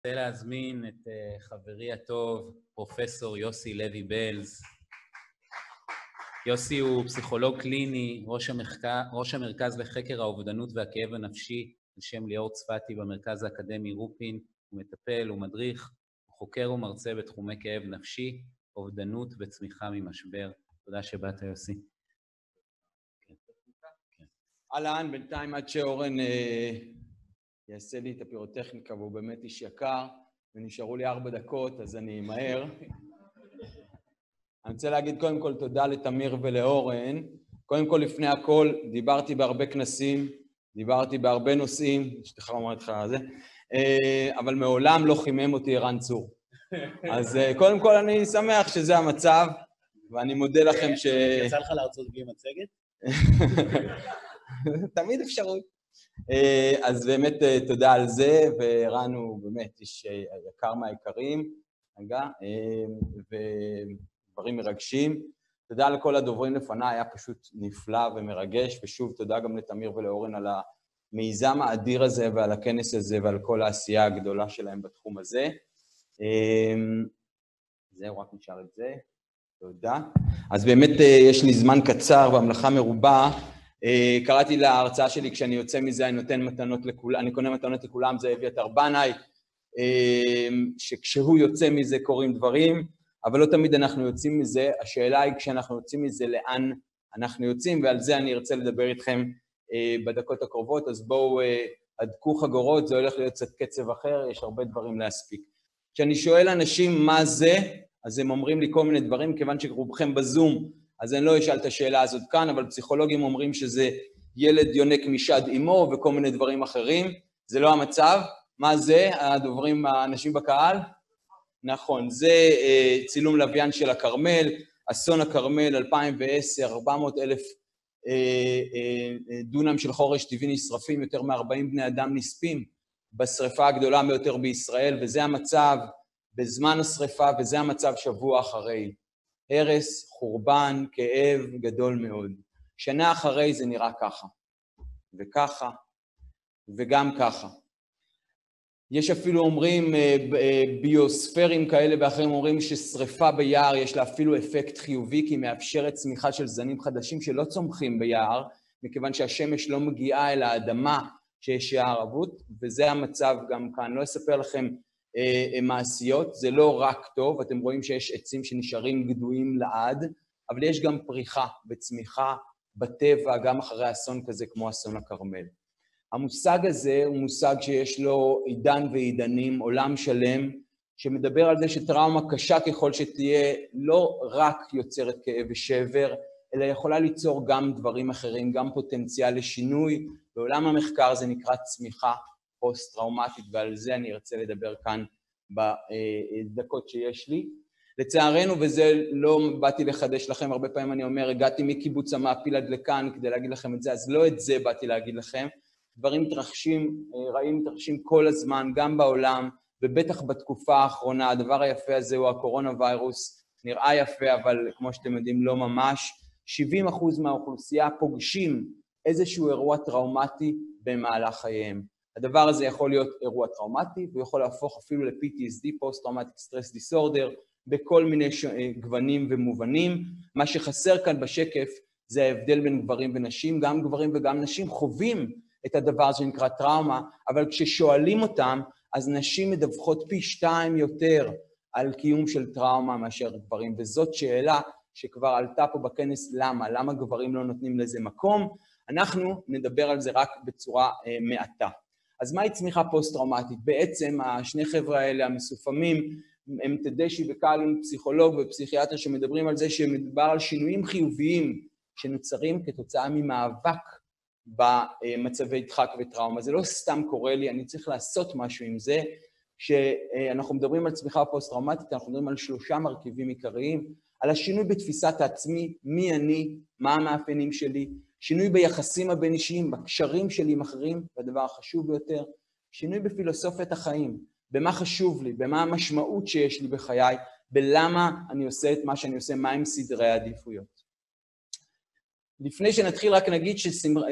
רוצה להזמין את חברי הטוב, פרופסור יוסי לוי בלז. יוסי הוא פסיכולוג קליני, ראש המרכז לחקר האובדנות והכאב הנפשי, על שם ליאור צפתי במרכז האקדמי רופין. הוא מטפל ומדריך, הוא חוקר ומרצה בתחומי כאב נפשי, אובדנות וצמיחה ממשבר. תודה שבאת, יוסי. אהלן, בינתיים עד שאורן יעשה לי את הפירוטכניקה, והוא באמת איש יקר, ונשארו לי 4 דקות, אז אני מהר. אני רוצה להגיד קודם כל תודה לתמיר ולאורן. קודם כל, לפני הכל, דיברתי בהרבה כנסים, דיברתי בהרבה נושאים, שתכף אומר לך על זה, אבל מעולם לא חימם אותי ערן צור. אז קודם כל אני שמח שזה המצב, ואני מודה לכם ש... יצא לך להרצות בלי מצגת? תמיד אפשרות. אז באמת תודה על זה, וערן הוא באמת איש יקר מהיקרים, ודברים מרגשים. תודה לכל הדוברים לפניי, היה פשוט נפלא ומרגש, ושוב תודה גם לתמיר ולאורן על המיזם האדיר הזה ועל הכנס הזה ועל כל העשייה הגדולה שלהם בתחום הזה. זהו, רק נשאר את זה. תודה. אז באמת יש לי זמן קצר והמלאכה מרובה. קראתי להרצאה שלי, כשאני יוצא מזה, אני קונה מתנות לכולם, זה אביתר בנאי, שכשהוא יוצא מזה קורים דברים, אבל לא תמיד אנחנו יוצאים מזה. השאלה היא, כשאנחנו יוצאים מזה, לאן אנחנו יוצאים, ועל זה אני ארצה לדבר איתכם בדקות הקרובות. אז בואו הדקו חגורות, זה הולך להיות קצת קצב אחר, יש הרבה דברים להספיק. כשאני שואל אנשים מה זה, אז הם אומרים לי כל מיני דברים, כיוון שרובכם בזום, אז אני לא אשאל את השאלה הזאת כאן, אבל פסיכולוגים אומרים שזה ילד יונק משד אמו וכל מיני דברים אחרים. זה לא המצב. מה זה? הדוברים, האנשים בקהל? נכון, זה צילום לוויין של הכרמל, אסון הכרמל 2010, 400,000 דונם של חורש טבעי נשרפים, יותר מ-40 בני אדם נספים בשריפה הגדולה ביותר בישראל, וזה המצב בזמן השריפה, וזה המצב שבוע אחרי. הרס, חורבן, כאב גדול מאוד. שנה אחרי זה נראה ככה, וככה, וגם ככה. יש אפילו אומרים, ביוספרים כאלה ואחרים אומרים ששריפה ביער יש לה אפילו אפקט חיובי, כי היא מאפשרת צמיחה של זנים חדשים שלא צומחים ביער, מכיוון שהשמש לא מגיעה אל האדמה שיש יער אבות, וזה המצב גם כאן. לא אספר לכם מעשיות, זה לא רק טוב, אתם רואים שיש עצים שנשארים גדועים לעד, אבל יש גם פריחה וצמיחה בטבע, גם אחרי אסון כזה כמו אסון הכרמל. המושג הזה הוא מושג שיש לו עידן ועידנים, עולם שלם, שמדבר על זה שטראומה קשה ככל שתהיה, לא רק יוצרת כאב ושבר, אלא יכולה ליצור גם דברים אחרים, גם פוטנציאל לשינוי. בעולם המחקר זה נקרא צמיחה פוסט-טראומטית, ועל זה אני ארצה לדבר כאן בדקות שיש לי. לצערנו, וזה לא באתי לחדש לכם, הרבה פעמים אני אומר, הגעתי מקיבוץ המעפיל עד לכאן כדי להגיד לכם את זה, אז לא את זה באתי להגיד לכם. דברים מתרחשים, רעים מתרחשים כל הזמן, גם בעולם, ובטח בתקופה האחרונה. הדבר היפה הזה הוא הקורונה ויירוס, נראה יפה, אבל כמו שאתם יודעים, לא ממש. 70% מהאוכלוסייה פוגשים איזשהו אירוע טראומטי במהלך חייהם. הדבר הזה יכול להיות אירוע טראומטי, ויכול להפוך אפילו ל-PTSD, Post-Traumatic Stress Disorder, בכל מיני גוונים ומובנים. מה שחסר כאן בשקף זה ההבדל בין גברים ונשים. גם גברים וגם נשים חווים את הדבר שנקרא טראומה, אבל כששואלים אותם, אז נשים מדווחות פי 2 יותר על קיום של טראומה מאשר גברים, וזאת שאלה שכבר עלתה פה בכנס, למה? למה גברים לא נותנים לזה מקום? אנחנו נדבר על זה רק בצורה מעטה. אז מהי צמיחה פוסט-טראומטית? בעצם השני חבר'ה האלה המסופמים, הם תדשי וקלון, פסיכולוג ופסיכיאטר, שמדברים על זה שמדבר על שינויים חיוביים שנוצרים כתוצאה ממאבק במצבי דחק וטראומה. זה לא סתם קורה לי, אני צריך לעשות משהו עם זה. כשאנחנו מדברים על צמיחה פוסט-טראומטית, אנחנו מדברים על 3 מרכיבים עיקריים, על השינוי בתפיסת העצמי, מי אני, מה המאפיינים שלי, שינוי ביחסים הבין-אישיים, בקשרים שלי עם אחרים, והדבר החשוב ביותר, שינוי בפילוסופיית החיים, במה חשוב לי, במה המשמעות שיש לי בחיי, בלמה אני עושה את מה שאני עושה, מהם סדרי העדיפויות. לפני שנתחיל רק נגיד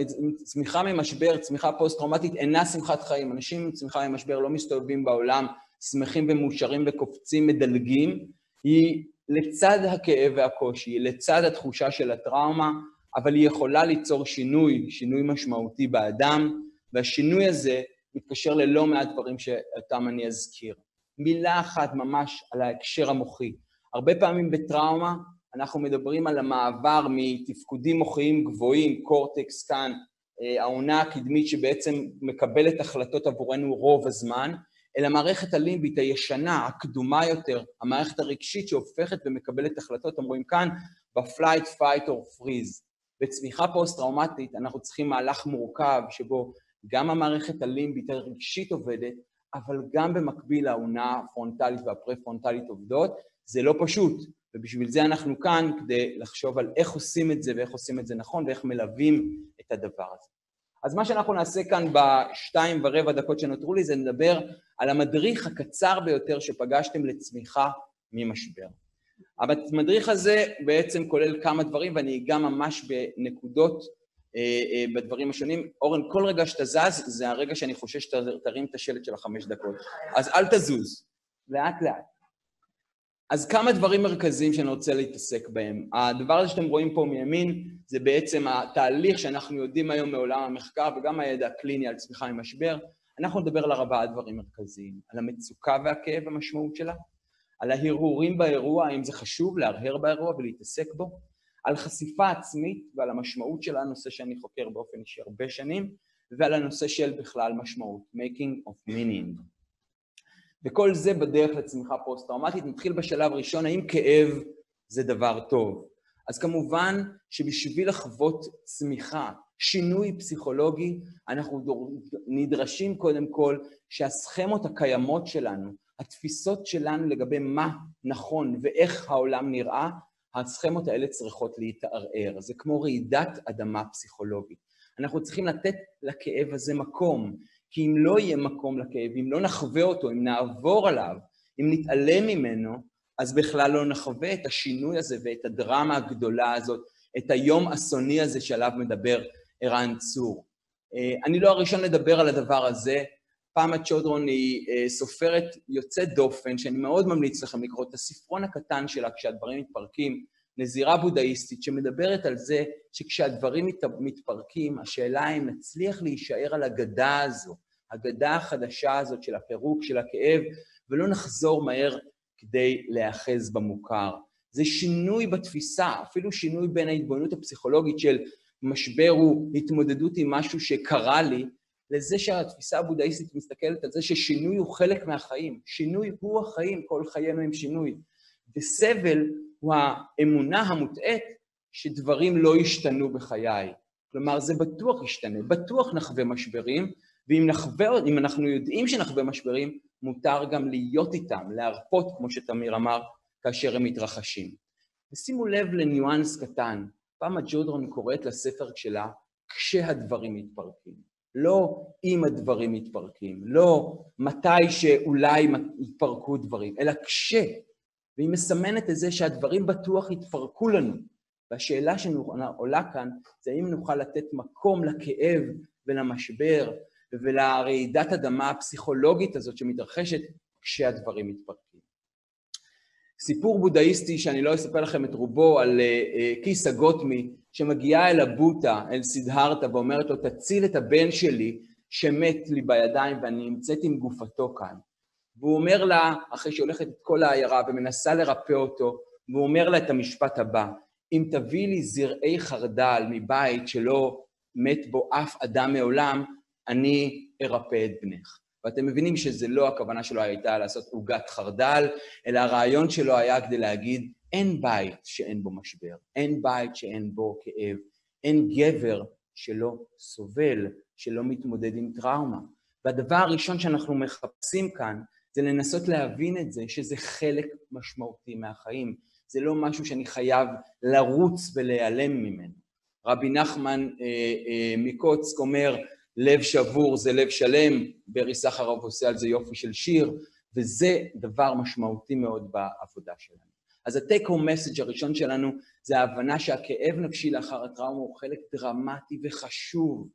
שצמיחה ממשבר, צמיחה פוסט-טראומטית אינה שמחת חיים. אנשים עם צמיחה ממשבר לא מסתובבים בעולם שמחים ומאושרים וקופצים, מדלגים, היא לצד הכאב והקושי, לצד התחושה של הטראומה, אבל היא יכולה ליצור שינוי משמעותי באדם, והשינוי הזה מתקשר ללא מעט דברים שאותם אני אזכיר. מילה אחת ממש על ההקשר המוחי. הרבה פעמים בטראומה אנחנו מדברים על המעבר מתפקודים מוחיים גבוהים, קורטקס כאן, העונה הקדמית שבעצם מקבלת החלטות עבורנו רוב הזמן, אל המערכת הלימבית הישנה, הקדומה יותר, המערכת הרגשית שהופכת ומקבלת החלטות, אתם רואים כאן, ב-flight, fight or freeze. בצמיחה פוסט-טראומטית אנחנו צריכים מהלך מורכב שבו גם המערכת הלימבית הרגשית עובדת, אבל גם במקביל העונה הפרונטלית והפרה-פרונטלית עובדות, זה לא פשוט, ובשביל זה אנחנו כאן כדי לחשוב על איך עושים את זה ואיך עושים את זה נכון ואיך מלווים את הדבר הזה. אז מה שאנחנו נעשה כאן ב2.25 דקות שנותרו לי זה נדבר על המדריך הקצר ביותר שפגשתם לצמיחה ממשבר. המדריך הזה בעצם כולל כמה דברים ואני אגע ממש בנקודות בדברים השונים. אורן, כל רגע שאתה זז זה הרגע שאני חושש שתרים את השלט של 5 דקות. אז אל תזוז, לאט לאט. אז כמה דברים מרכזיים שאני רוצה להתעסק בהם. הדבר הזה שאתם רואים פה מימין, זה בעצם התהליך שאנחנו יודעים היום מעולם המחקר, וגם הידע הקליני על צמיחה ממשבר. אנחנו נדבר על 4 דברים מרכזיים, על המצוקה והכאב המשמעות שלה, על ההרהורים באירוע, האם זה חשוב להרהר באירוע ולהתעסק בו, על חשיפה עצמית ועל המשמעות של הנושא שאני חוקר באופן אישי הרבה שנים, ועל הנושא של בכלל משמעות, making of meaning. וכל זה בדרך לצמיחה פוסט-טראומטית. נתחיל בשלב ראשון, האם כאב זה דבר טוב? אז כמובן שבשביל לחוות צמיחה, שינוי פסיכולוגי, אנחנו נדרשים קודם כל שהסכמות הקיימות שלנו, התפיסות שלנו לגבי מה נכון ואיך העולם נראה, הסכמות האלה צריכות להתערער. זה כמו רעידת אדמה פסיכולוגית. אנחנו צריכים לתת לכאב הזה מקום, כי אם לא יהיה מקום לכאב, אם לא נחווה אותו, אם נעבור עליו, אם נתעלם ממנו, אז בכלל לא נחווה את השינוי הזה ואת הדרמה הגדולה הזאת, את היום אסוני הזה שעליו מדבר ערן צור. אני לא הראשון לדבר על הדבר הזה. פאמה צ'ודרון היא סופרת יוצאת דופן, שאני מאוד ממליץ לכם לקרוא את הספרון הקטן שלה כשהדברים מתפרקים, נזירה בודהיסטית שמדברת על זה שכשהדברים מתפרקים, השאלה אם נצליח להישאר על הגדה הזו, הגדה החדשה הזאת של הפירוק, של הכאב, ולא נחזור מהר כדי להאחז במוכר. זה שינוי בתפיסה, אפילו שינוי בין ההתבוננות הפסיכולוגית של משבר הוא התמודדות עם משהו שקרה לי, לזה שהתפיסה הבודהיסטית מסתכלת על זה ששינוי הוא חלק מהחיים. שינוי הוא החיים, כל חיינו עם שינוי. וסבל הוא האמונה המוטעת שדברים לא ישתנו בחיי. כלומר, זה בטוח ישתנה, בטוח נחווה משברים, ואם אנחנו יודעים שנחווה משברים, מותר גם להיות איתם, להרפות, כמו שתמיר אמר, כאשר הם מתרחשים. ושימו לב לניואנס קטן, פאמה צ'ודרון קוראת לספר שלה, כשהדברים מתפרקים. לא אם הדברים מתפרקים, לא מתי שאולי יתפרקו דברים, אלא כש. והיא מסמנת את זה שהדברים בטוח יתפרקו לנו. והשאלה שעולה כאן, זה האם נוכל לתת מקום לכאב ולמשבר, ולרעידת אדמה הפסיכולוגית הזאת שמתרחשת כשהדברים מתפרקים. סיפור בודהיסטי שאני לא אספר לכם את רובו על קיסה גוטמי, שמגיעה אל הבוטה, אל סידהרתה, ואומרת לו, תציל את הבן שלי שמת לי בידיים ואני נמצאת עם גופתו כאן. והוא אומר לה, אחרי שהולכת את כל העיירה ומנסה לרפא אותו, והוא אומר לה את המשפט הבא, אם תביא לי זרעי חרדל מבית שלא מת בו אף אדם מעולם, אני ארפא את בנך. ואתם מבינים שזה לא הכוונה שלו הייתה לעשות עוגת חרדל, אלא הרעיון שלו היה כדי להגיד, אין בית שאין בו משבר, אין בית שאין בו כאב, אין גבר שלא סובל, שלא מתמודד עם טראומה. והדבר הראשון שאנחנו מחפשים כאן, זה לנסות להבין את זה, שזה חלק משמעותי מהחיים. זה לא משהו שאני חייב לרוץ ולהיעלם ממנו. רבי נחמן מקוצק אומר, לב שבור זה לב שלם, ברי סחרוף עושה על זה יופי של שיר, וזה דבר משמעותי מאוד בעבודה שלנו. אז ה-take home message הראשון שלנו, זה ההבנה שהכאב נפשי לאחר הטראומה הוא חלק דרמטי וחשוב,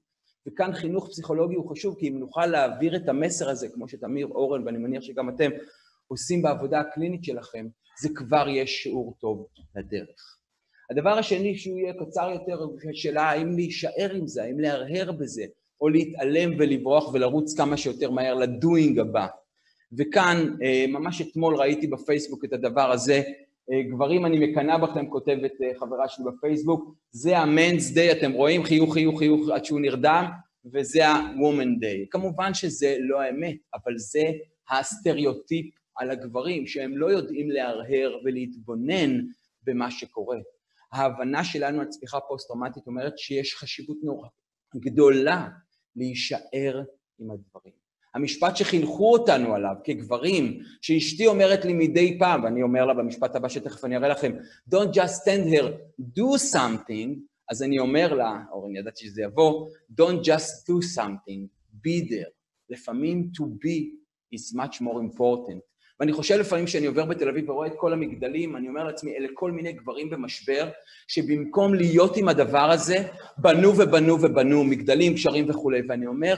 וכאן חינוך פסיכולוגי הוא חשוב, כי אם נוכל להעביר את המסר הזה, כמו שתמיר, אורן, ואני מניח שגם אתם עושים בעבודה הקלינית שלכם, זה כבר יש שיעור טוב לדרך. הדבר השני שהוא יהיה קצר יותר, השאלה האם להישאר עם זה, האם להרהר בזה, או להתעלם ולברוח ולרוץ כמה שיותר מהר לדוינג הבא. וכאן, ממש אתמול ראיתי בפייסבוק את הדבר הזה, גברים אני מקנא בכם, כותבת חברה שלי בפייסבוק, זה ה-Men's Day, אתם רואים חיוך, חיוך, חיוך עד שהוא נרדם, וזה ה-Woman Day. כמובן שזה לא האמת, אבל זה הסטריאוטיפ על הגברים, שהם לא יודעים להרהר ולהתבונן במה שקורה. ההבנה שלנו על צמיחה פוסט-טראומטית אומרת שיש חשיבות נורא גדולה להישאר עם הדברים. המשפט שחינכו אותנו עליו כגברים, שאשתי אומרת לי מדי פעם, ואני אומר לה במשפט הבא שתכף אני אראה לכם, Don't just stand here, do something, אז אני אומר לה, אורן, ידעתי שזה יבוא, Don't just do something, be there. לפעמים to be is much more important. ואני חושב לפעמים שאני עובר בתל אביב ורואה את כל המגדלים, אני אומר לעצמי, אלה כל מיני גברים במשבר, שבמקום להיות עם הדבר הזה, בנו ובנו ובנו, מגדלים, קשרים וכו', ואני אומר,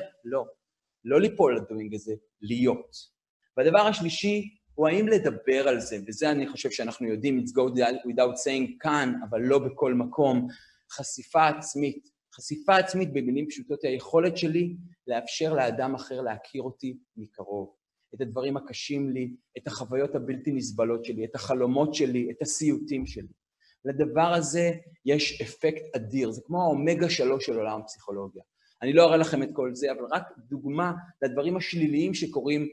לא ליפול לדוינג הזה, להיות. והדבר השלישי הוא האם לדבר על זה, וזה אני חושב שאנחנו יודעים, it's go without saying כאן, אבל לא בכל מקום, חשיפה עצמית. חשיפה עצמית במילים פשוטות, היכולת שלי לאפשר לאדם אחר להכיר אותי מקרוב. את הדברים הקשים לי, את החוויות הבלתי נסבלות שלי, את החלומות שלי, את הסיוטים שלי. לדבר הזה יש אפקט אדיר, זה כמו האומגה 3 של עולם הפסיכולוגיה. אני לא אראה לכם את כל זה, אבל רק דוגמה לדברים השליליים שקורים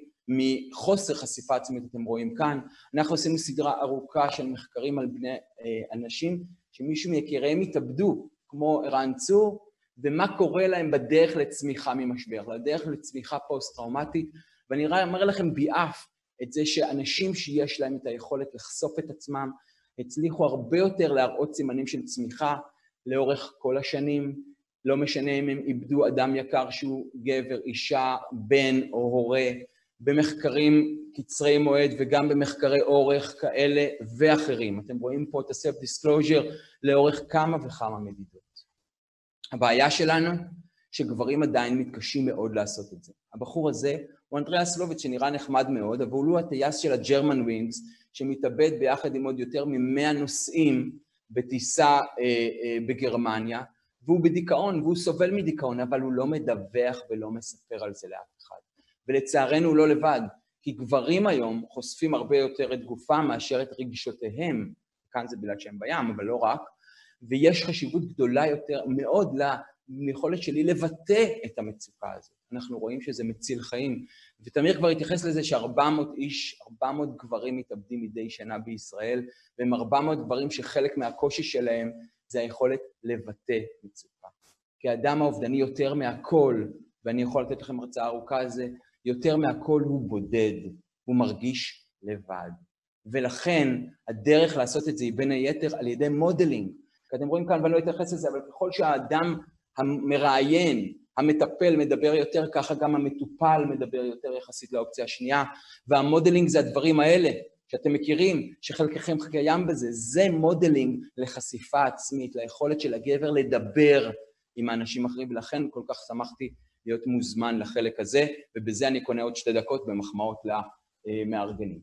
מחוסר חשיפה עצמית, אתם רואים כאן. אנחנו עשינו סדרה ארוכה של מחקרים על בני אנשים, שמישהו מיקיריהם התאבדו, כמו ערן צור, ומה קורה להם בדרך לצמיחה ממשבר, לדרך לצמיחה פוסט-טראומטית, ואני אומר לכם ביעף את זה שאנשים שיש להם את היכולת לחשוף את עצמם, הצליחו הרבה יותר להראות סימנים של צמיחה לאורך כל השנים, לא משנה אם הם איבדו אדם יקר שהוא גבר, אישה, בן או הורה, במחקרים קצרי מועד וגם במחקרי אורך כאלה ואחרים. אתם רואים פה את ה-self-disclosure לאורך כמה וכמה מדידות. הבעיה שלנו שגברים עדיין מתקשים מאוד לעשות את זה. הבחור הזה הוא אנדריאס לוביץ' שנראה נחמד מאוד, אבל הוא הטייס של הג'רמן ווינגס, שמתאבד ביחד עם עוד יותר מ100 נוסעים בטיסה בגרמניה, והוא בדיכאון, והוא סובל מדיכאון, אבל הוא לא מדווח ולא מספר על זה לאף אחד. ולצערנו הוא לא לבד, כי גברים היום חושפים הרבה יותר את גופם מאשר את רגשותיהם, כאן זה בגלל שהם בים, אבל לא רק, ויש חשיבות גדולה יותר מאוד ליכולת שלי לבטא את המצוקה הזאת. אנחנו רואים שזה מציל חיים, ותמיר כבר התייחס לזה ש400 איש, 400 גברים מתאבדים מדי שנה בישראל, והם 400 גברים שחלק מהקושי שלהם זה היכולת לבטא מצוקה. כי האדם האובדני יותר מהכל, ואני יכול לתת לכם הרצאה ארוכה על זה, יותר מהכל הוא בודד, הוא מרגיש לבד. ולכן הדרך לעשות את זה היא בין היתר על ידי מודלינג. כי אתם רואים כאן, ואני לא אתייחס לזה, אבל ככל שהאדם המראיין, המטפל מדבר יותר, ככה גם המטופל מדבר יותר יחסית לאופציה השנייה, והמודלינג זה הדברים האלה שאתם מכירים, שחלקכם קיים בזה, זה מודלינג לחשיפה עצמית, ליכולת של הגבר לדבר עם האנשים אחרים, ולכן כל כך שמחתי להיות מוזמן לחלק הזה, ובזה אני קונה עוד 2 דקות במחמאות למארגנים.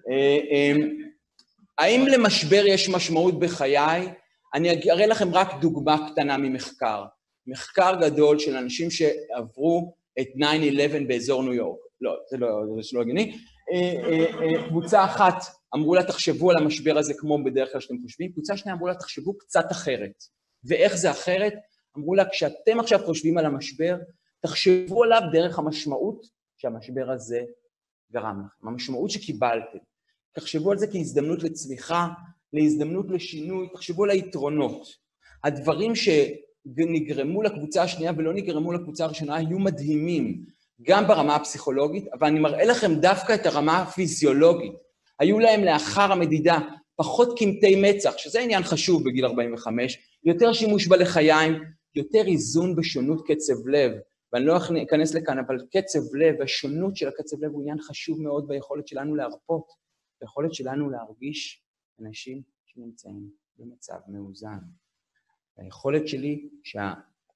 האם למשבר יש משמעות בחיי? אני אראה לכם רק דוגמה קטנה ממחקר. מחקר גדול של אנשים שעברו את 9/11 באזור ניו יורק. לא, זה לא הגיוני. קבוצה אחת אמרו לה, תחשבו על המשבר הזה כמו בדרך כלל שאתם חושבים, קבוצה שנייה אמרו לה, תחשבו קצת אחרת. ואיך זה אחרת? אמרו לה, כשאתם עכשיו חושבים על המשבר, תחשבו עליו דרך המשמעות שהמשבר הזה גרם לכם, המשמעות שקיבלתם. תחשבו על זה כהזדמנות לצמיחה, להזדמנות לשינוי, תחשבו על היתרונות. הדברים שנגרמו לקבוצה השנייה ולא נגרמו לקבוצה הראשונה היו מדהימים, גם ברמה הפסיכולוגית, אבל אני מראה לכם דווקא את הרמה הפיזיולוגית. היו להם לאחר המדידה פחות קמטי מצח, שזה עניין חשוב בגיל 45, יותר שימוש בלחיים, יותר איזון בשונות קצב לב, ואני לא אכנס לכאן, אבל קצב לב, השונות של הקצב לב הוא עניין חשוב מאוד ביכולת שלנו להרפות, ביכולת שלנו להרגיש אנשים שנמצאים במצב מאוזן. היכולת שלי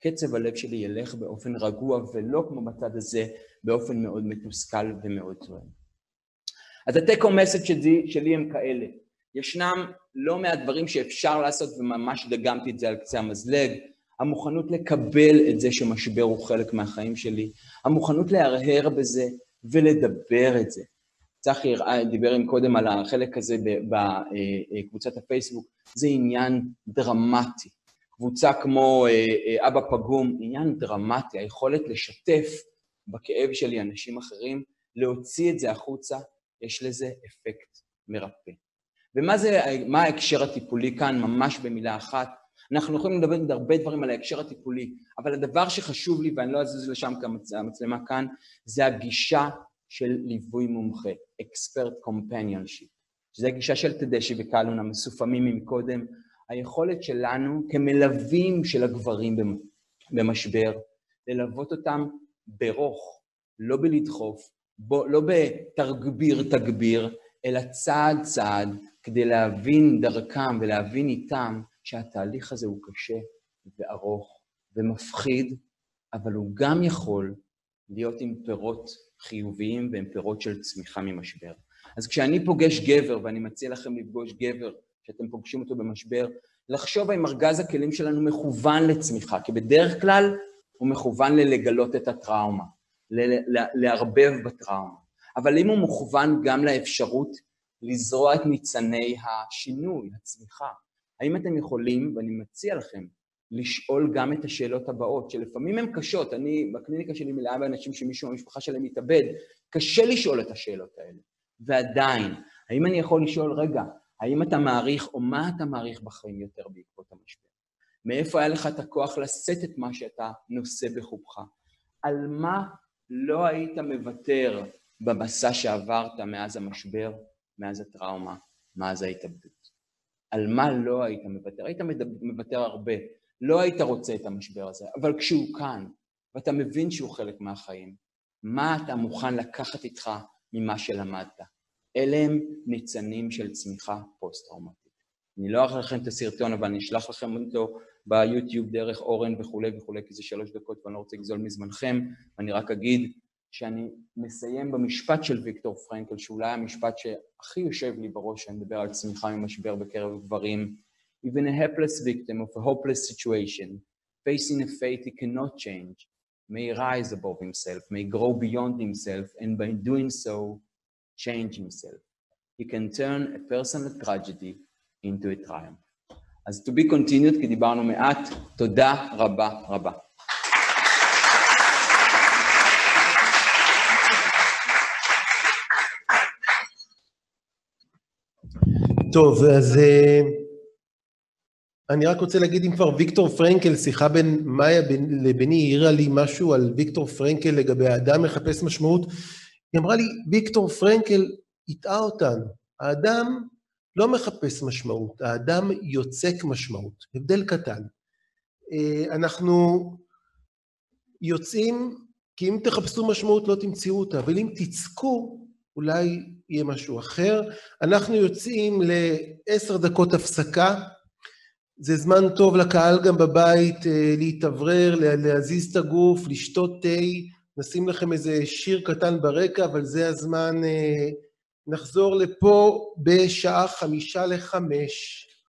קצב הלב שלי ילך באופן רגוע, ולא כמו בצד הזה, באופן מאוד מתוסכל ומאוד טוען. אז הטייק הום מסאג' שלי הם כאלה. ישנם לא מעט דברים שאפשר לעשות, וממש דגמתי את זה על קצה המזלג. המוכנות לקבל את זה שמשבר הוא חלק מהחיים שלי, המוכנות להרהר בזה ולדבר את זה. צחי דיבר עם קודם על החלק הזה בקבוצת הפייסבוק, זה עניין דרמטי. קבוצה כמו אבא פגום, עניין דרמטי, היכולת לשתף בכאב שלי אנשים אחרים, להוציא את זה החוצה, יש לזה אפקט מרפא. ומה ההקשר הטיפולי כאן? ממש במילה אחת. אנחנו יכולים לדבר הרבה דברים על ההקשר הטיפולי, אבל הדבר שחשוב לי, ואני לא אזוז לשם כמצלמה כאן, זה הגישה של ליווי מומחה, expert companionship, שזה הגישה של תדשי וקלון, המסופמים מקודם, היכולת שלנו כמלווים של הגברים במשבר, ללוות אותם ברוך, לא בלדחוף, לא בתגביר, אלא צעד צעד, כדי להבין דרכם ולהבין איתם שהתהליך הזה הוא קשה וארוך ומפחיד, אבל הוא גם יכול להיות עם פירות חיוביים ועם פירות של צמיחה ממשבר. אז כשאני פוגש גבר, ואני מציע לכם לפגוש גבר, שאתם פוגשים אותו במשבר, לחשוב אם ארגז הכלים שלנו מכוון לצמיחה, כי בדרך כלל הוא מכוון לגלות את הטראומה, לערבב בטראומה. אבל אם הוא מכוון גם לאפשרות לזרוע את ניצני השינוי, הצמיחה, האם אתם יכולים, ואני מציע לכם, לשאול גם את השאלות הבאות, שלפעמים הן קשות, אני בקליניקה שלי מלאה באנשים שמישהו במשפחה שלהם מתאבד, קשה לשאול את השאלות האלה. ועדיין, האם אני יכול לשאול, רגע, האם אתה מעריך או מה אתה מעריך בחיים יותר בעקבות המשבר? מאיפה היה לך את הכוח לשאת את מה שאתה נושא בחובך? על מה לא היית מוותר במסע שעברת מאז המשבר, מאז הטראומה, מאז ההתאבדות? על מה לא היית מוותר? היית מוותר הרבה. לא היית רוצה את המשבר הזה, אבל כשהוא כאן, ואתה מבין שהוא חלק מהחיים, מה אתה מוכן לקחת איתך ממה שלמדת? אלה הם ניצנים של צמיחה פוסט-טראומטית. אני לא אראה לכם את הסרטון, אבל אני אשלח לכם אותו ביוטיוב דרך אורן וכו' וכו', כי זה 3 דקות ואני לא רוצה לגזול מזמנכם, ואני רק אגיד שאני מסיים במשפט של ויקטור פרנקל, שאולי המשפט שהכי יושב לי בראש, שאני מדבר על צמיחה ממשבר בקרב גברים, even a helpless victim of a hopeless situation, facing a fate he cannot change, may rise above himself, may grow beyond himself, and by doing so, change himself. He can turn a personal tragedy into a triumph. אז to be continued, כי דיברנו מעט, תודה רבה רבה. טוב, אז אני רק רוצה להגיד אם כבר ויקטור פרנקל, שיחה בין מאיה לביני, העירה לי משהו על ויקטור פרנקל לגבי האדם מחפש משמעות. היא אמרה לי, ויקטור פרנקל הטעה אותנו. האדם לא מחפש משמעות, האדם יוצק משמעות. הבדל קטן. אנחנו יוצאים, כי אם תחפשו משמעות לא תמצאו אותה, אבל אם תצקו, אולי יהיה משהו אחר. אנחנו יוצאים ל10 דקות הפסקה, זה זמן טוב לקהל גם בבית להתאוורר, להזיז את הגוף, לשתות תה, נשים לכם איזה שיר קטן ברקע, אבל זה הזמן, נחזור לפה בשעה 4:55.